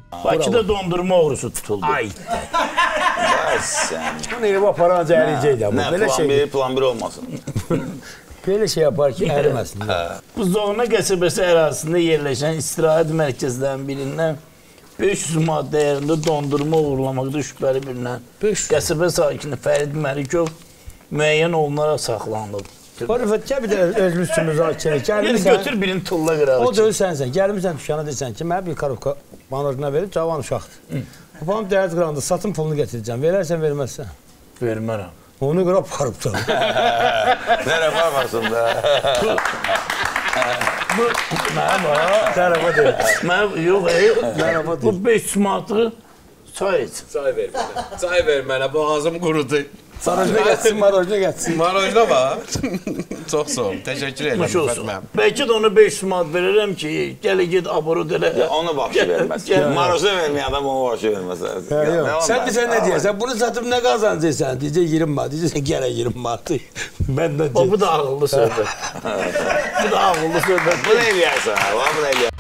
Bakıda dondurma oğrusu tutuldu. Ay. Sən. Bunu ev aparanca əriyəcək Nə, plan 1 olmasın. Belə şey yapar ki, əriməsin. Buzdağına qəsəbəsi ərazisində yerləşən istirahət mərkəzlərinin birindən 500 manat dəyərində dondurma uğurlamaqda şübhəli bilinən qəsəbə sakini Fərid Məlikov müəyyən olunaraq saxlanılıb. Rüfət, gəl bir də özümüz üçün müzakirə. Yəni götür birini tulla qırağı. O döyül sənsən. Gəlmirsən dükkana deyirsən ki, mənə bir karovka manorjina verib, cavan uşaqdır. Babam dəyəz qıranda satın pulunu getirəcəm. Verərsən, verməzsən. Vermərəm. Onu qırab parıbsan. Nərə baxmasın da. Bu mənim Tərəfə deyil. Mənim yox, bu 500 manatlığı çay iç. Çay ver mənə, boğazım qurudu. Sarajına geçsin, marojuna geçsin. Marojna var. Çox sağ ol, təşəkkür edirəm. Nuş olsun. Bəlkə də ona 500 manat verirəm ki, gələ ged aborud elə. Onu baxşı verməz. Marojna verməyən adam onu baxşı verməz. Sen bizə nə deyirsən? Bunu satıb nə qazanacaqsan? Deyəcək 20 manat, deyəcəksən gələ 20 manat. Məndən Bu da ağıllı söhbət. Bu da ağıllı söhbət. Bu da eləyərsən, bu da eləyərsən.